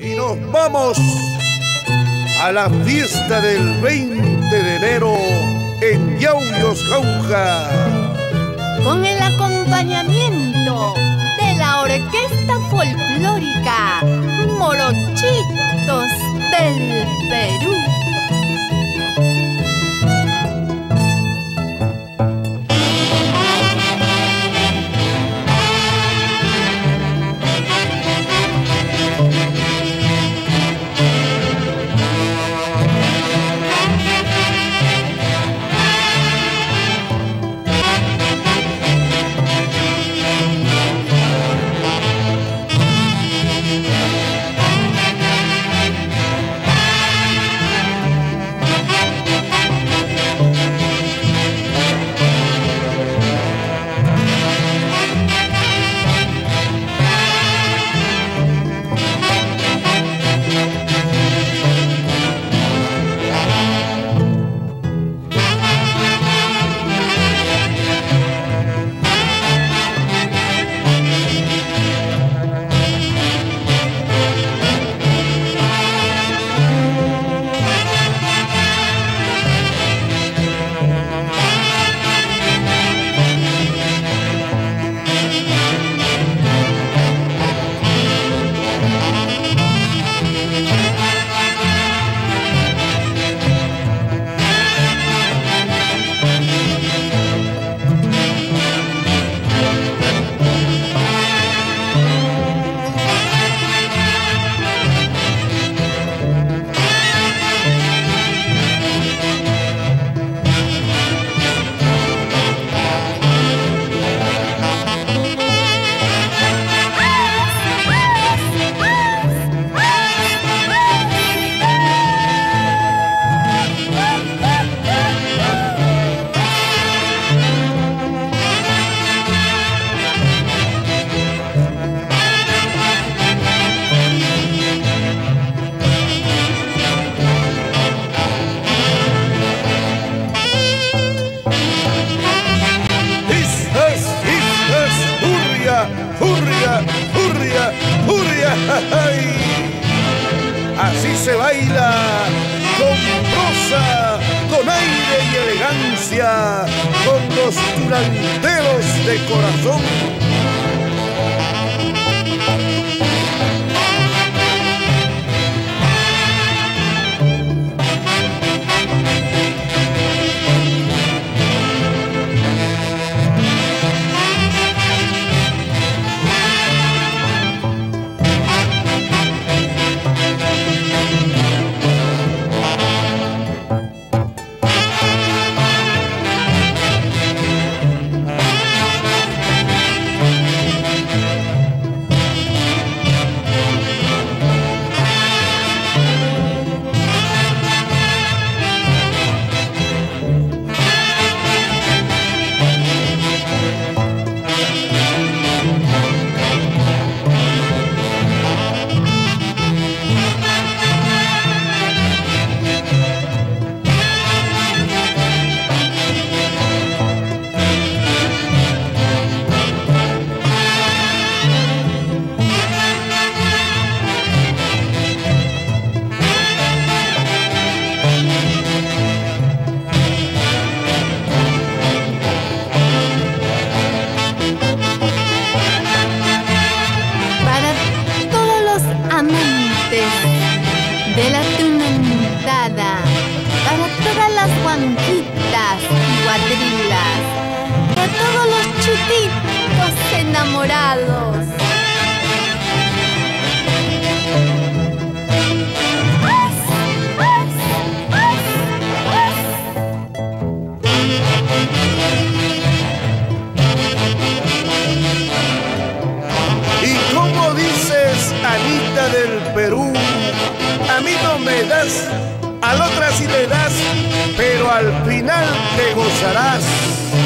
y nos vamos a la fiesta del 20 de enero en Yauyos, Jauja, con el acompañamiento de la orquesta folclórica Morochitos del Perú. ¡Hurria! ¡Ay! Así se baila, con prosa, con aire y elegancia, con los turanteros de corazón. De la tunantada, para todas las guanquitas y guadrilas, para todos los chutitos enamorados. Y como dices, Anita del Perú, a mí no me das, a la otra sí le das, pero al final te gozarás.